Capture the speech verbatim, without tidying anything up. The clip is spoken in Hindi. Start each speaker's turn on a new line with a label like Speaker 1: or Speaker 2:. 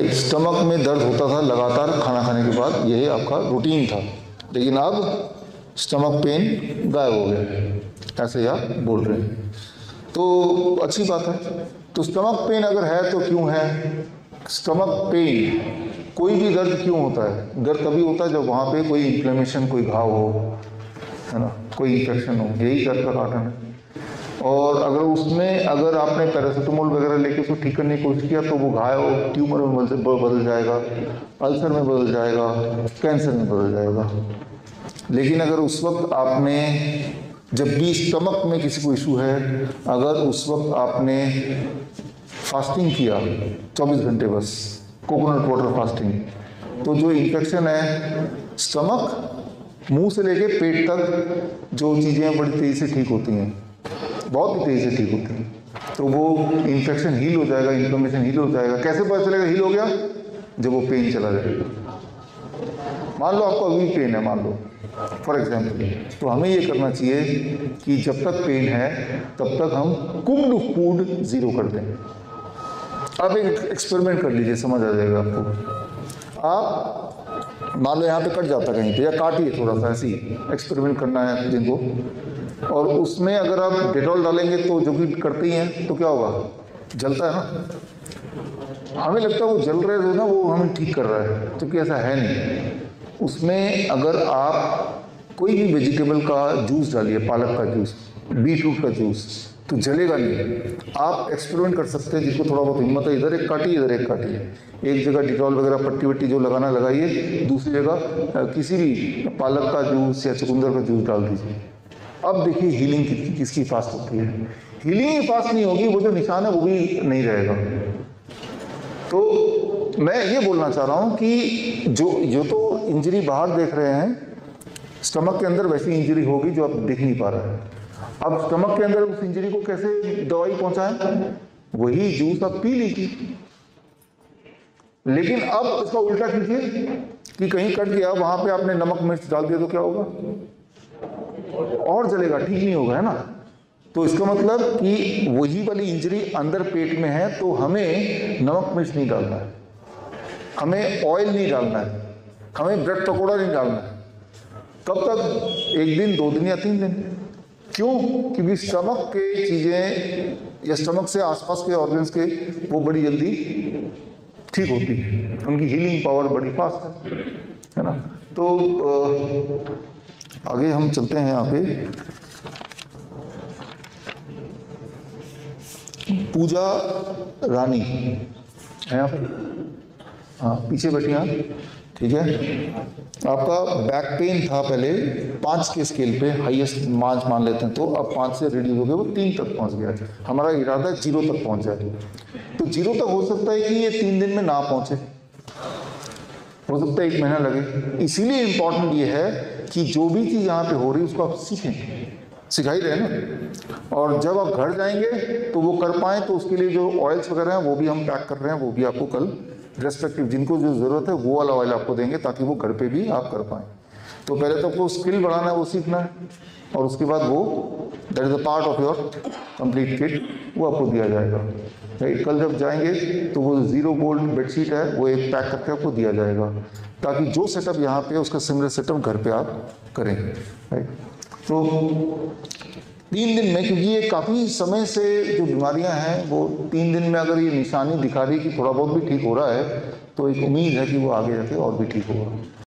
Speaker 1: स्टमक में दर्द होता था लगातार खाना खाने के बाद, यही आपका रूटीन था, लेकिन अब स्टमक पेन गायब हो गया, ऐसे आप बोल रहे हैं, तो अच्छी बात है। तो स्टमक पेन अगर है तो क्यों है? स्टमक पेन, कोई भी दर्द क्यों होता है? दर्द तभी होता है जब वहाँ पे कोई इन्फ्लेमेशन, कोई घाव हो, है ना, कोई इन्फेक्शन हो, यही दर्द का कारण है। और अगर उसमें अगर आपने पैरासीटामोल वगैरह लेके उसको ठीक करने की कोशिश किया तो वो घाव ट्यूमर में बदल बदल जाएगा, अल्सर में बदल जाएगा, कैंसर में बदल जाएगा। लेकिन अगर उस वक्त आपने, जब भी स्टमक में किसी को इशू है, अगर उस वक्त आपने फास्टिंग किया चौबीस घंटे, बस कोकोनट वाटर फास्टिंग, तो जो इन्फेक्शन है स्टमक, मुंह से लेके पेट तक जो चीज़ें बड़ी तेज़ी से ठीक होती हैं, बहुत ही तेज़ी से ठीक होती हैं, तो वो इन्फेक्शन हील हो जाएगा, इन्फ्लेमेशन हील हो जाएगा। कैसे पता चलेगा हील हो गया? जब वो पेन चला जाएगा। मान लो आपको अभी पेन है, मान लो फॉर एग्जाम्पल, तो हमें ये करना चाहिए कि जब तक पेन है तब तक हम कुक्ड फूड ज़ीरो कर दें। आप एक एक्सपेरिमेंट कर लीजिए, समझ आ जाएगा आपको। आप मान लो यहाँ पे कट जाता कहीं पे, या काटिए थोड़ा सा, ऐसे ही एक्सपेरिमेंट करना है जिनको, और उसमें अगर आप डेटॉल डालेंगे तो जो कि करते ही हैं, तो क्या होगा? जलता है ना। हमें लगता है वो जल रहे थे ना, वो हमें ठीक कर रहा है, क्योंकि ऐसा है नहीं। उसमें अगर आप कोई भी वेजिटेबल का जूस डालिए, पालक का जूस, बीट रूट का जूस, तो जलेगा नहीं। आप एक्सपेरिमेंट कर सकते हैं, जिसको थोड़ा बहुत हिम्मत है, इधर एक काटिए, इधर एक काटिए, एक जगह डिटॉल वगैरह पट्टी वट्टी जो लगाना लगाइए, दूसरी जगह किसी भी पालक का जूस या चुकंदर का जूस डाल दीजिए। अब देखिए हीलिंग कि, किसकी फास्ट होती है। हीलिंग ही फास्ट नहीं होगी, वो जो निशान है वो भी नहीं रहेगा। तो मैं ये बोलना चाह रहा हूँ कि जो जो तो इंजरी बाहर देख रहे हैं, स्टमक के अंदर वैसी इंजरी होगी जो आप देख नहीं पा रहे हैं। अब स्टमक के अंदर उस इंजरी को कैसे दवाई पहुंचाएं? वही जूस आप पी लीजिए। लेकिन अब इसका उल्टा कीजिए कि कहीं कट गया, वहां पे आपने नमक मिर्च डाल दिया, तो क्या होगा? और जलेगा, ठीक नहीं होगा, है ना। तो इसका मतलब कि वही वाली इंजरी अंदर पेट में है, तो हमें नमक मिर्च नहीं डालना है, हमें ऑयल नहीं डालना है, हमें ब्रेड पकौड़ा नहीं डालना है। कब तक? एक दिन, दो दिन या तीन दिन। क्यों? क्योंकि स्टमक के चीज़ें या स्टमक से आसपास के ऑर्गन्स के वो बड़ी जल्दी ठीक होती है, उनकी हीलिंग पावर बड़ी फास्ट है, है ना। तो आगे हम चलते हैं। यहाँ पे पूजा रानी है यहाँ पे, हाँ पीछे बैठी हैं, ठीक है। आपका बैक पेन था पहले पाँच के स्केल पे, हाईएस्ट पाँच मान लेते हैं, तो अब पाँच से रिड्यूस हो गया, वो तीन तक पहुंच गया। हमारा इरादा है जीरो तक पहुंच जाए। तो जीरो तक हो सकता है कि ये तीन दिन में ना पहुंचे, हो सकता है एक महीना लगे। इसीलिए इम्पोर्टेंट ये है कि जो भी चीज़ यहाँ पे हो रही है उसको आप सीखें, सिखा ही रहे ना। और जब आप घर जाएंगे तो वो कर पाएँ, तो उसके लिए जो ऑयल्स वगैरह हैं वो भी हम पैक कर रहे हैं, वो भी आपको कल रेस्पेक्टिव जिनको जो ज़रूरत है वो वाला ऑयल आपको देंगे, ताकि वो घर पे भी आप कर पाएँ। तो पहले तो आपको स्किल बढ़ाना है, वो सीखना है, और उसके बाद वो that is a part of your complete kit, वो आपको दिया जाएगा। राइट, कल जब जाएंगे तो वो ज़ीरो गोल्ड बेडशीट है, वो एक पैक करके आपको दिया जाएगा, ताकि जो सेटअप यहाँ पे है उसका सिमिलर सेटअप घर पे आप करें। राइट, तो तीन दिन में, क्योंकि ये काफ़ी समय से जो बीमारियां हैं वो तीन दिन में अगर ये निशानी दिखा रही है कि थोड़ा बहुत भी ठीक हो रहा है, तो एक उम्मीद है कि वो आगे जाके और भी ठीक होगा।